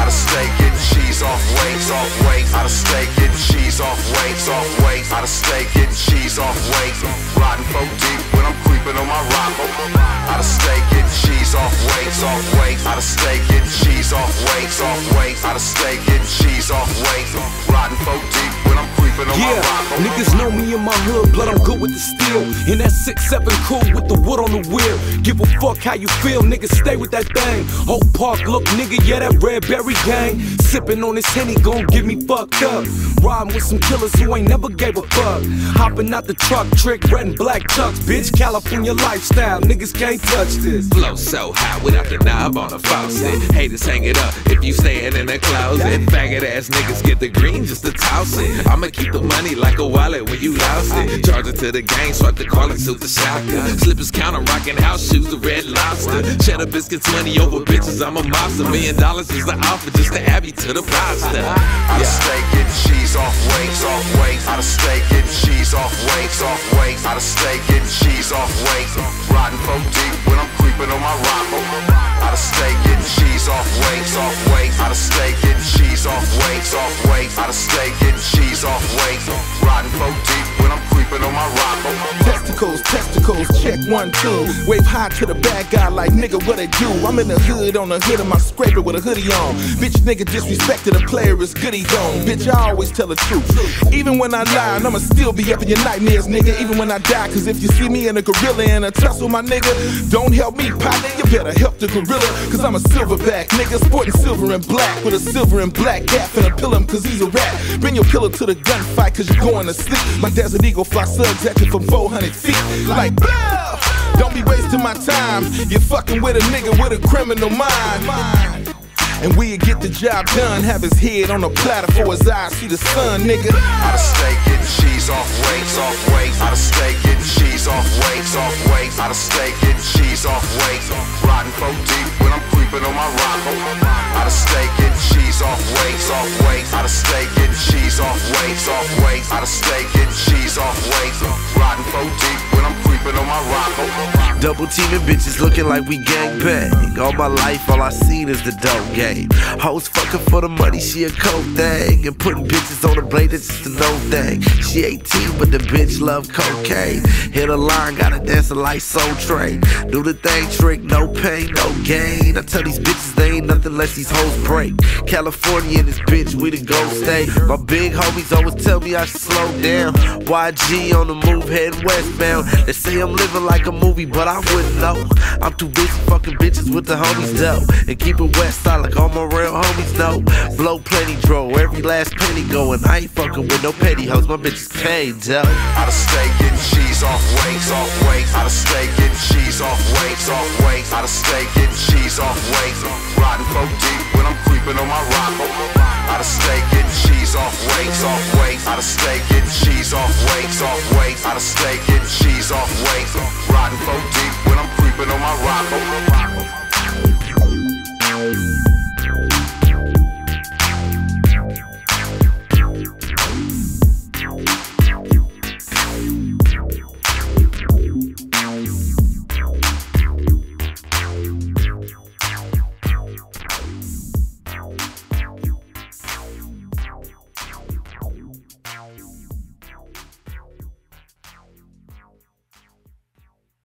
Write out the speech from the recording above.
Out of state, getting cheese off weights, off weights. Out of state, getting cheese off weights, off weights. Out of state, getting cheese off weights. Riding 4 deep when I'm creeping on my rock. Out of state, getting cheese off weights, off weights. Out of state, getting cheese off weights, off weights. Out of state, getting cheese off weights. Riding 4 deep when I'm creeping on my rock. Niggas know me in my hood, blood, I'm good with the steel. In that 6-7 cool with the wood on the wheel. Give a fuck how you feel, niggas stay with that thing. Whole park look, nigga, yeah, that red berry gang. Sippin' on this Henny, gon' get me fucked up. Riding with some killers who ain't never gave a fuck. Hopping out the truck, trick, red and black chucks. Bitch, California lifestyle, niggas can't touch this. Flow so high without the knob on a faucet. Haters hang it up if you stayin' in the closet. Faggot ass niggas get the green just to toss it. I'ma keep the money like a wallet when you lost it. Charge it to the gang, swipe the call and suit the shotgun. Slippers count, I'm rockin' house shoes, the red lobster. Cheddar biscuits, money over bitches, I'm a mobster. $1 million is the offer just to add me to the roster. Out of state, getting cheese off weights, off weights. Out of state, getting cheese off weights, off weights. Out of state, getting cheese off weights. Riding 4 deep when I'm creeping on my rock. Out of state, getting cheese off weights, off weights. Out of state, getting cheese off weights, off weights. Out of state, getting cheese off weights. Riding 4 deep when I'm creeping on my rock. Testicles, testicles, check 1, 2. Wave high to the bad guy like nigga, what it do? I'm in the hood on the hood of my scraper with a hoodie on. Bitch, nigga disrespected a player is goody gone. Bitch, I always tell the truth. Even when I lie, I'ma still be up in your nightmares, nigga. Even when I die, cause if you see me in a gorilla in a tussle, my nigga, don't help me, partner, you better help the gorilla. Cause I'm a silverback, nigga, sporting silver and black. With a silver and black cap and a pillow cause he's a rat. Bring your pillow to the gunfight cause you're going to sleep. My desert eagle fly slugs at you from 400 feet. Like, blah! Don't be wasting my time. You're fucking with a nigga with a criminal mind. And we'll get the job done. Have his head on a platter for his eyes see the sun, nigga. Out of state, getting cheese off weights, off weights. Out of state, getting cheese off weights, off weights. Out of state, getting cheese off weights. Riding 4 deep when I'm creeping on my rock. Out of state, getting cheese off weights, off weights. Out of state, getting cheese off weights, off weights. Out of state, getting cheese off weights. Riding 4 deep when I'm creeping on my rock. Double teaming bitches looking like we gang bang. All my life, all I seen is the dope game. Hoes fucking for the money, she a coke thing. And putting bitches on the blade, that's just a no thing. She 18, but the bitch love cocaine. Hit a line, gotta dancing like Soul Train. Do the thing trick, no pain, no gain. I tell these bitches they ain't nothing unless these hoes break. California in this bitch, we the gold state. My big homies always tell me I should slow down. YG on the move, heading westbound. They say I'm living like a movie, but I wouldn't know. I'm too busy fucking bitches with the homies though. And keep it west side like all my real homies know. Blow plenty dro, every last penny going. I ain't fucking with no petty hoes, my bitch is paid though. Out of state, getting cheese off weights, off weights. Out of state, getting cheese off weights, off weights. Out of state, getting cheese off weights. Riding 4 deep when I'm creeping on my rock. Out of state, getting cheese off weights, off weights. Out of state, getting cheese off weights, off weights. Out of state,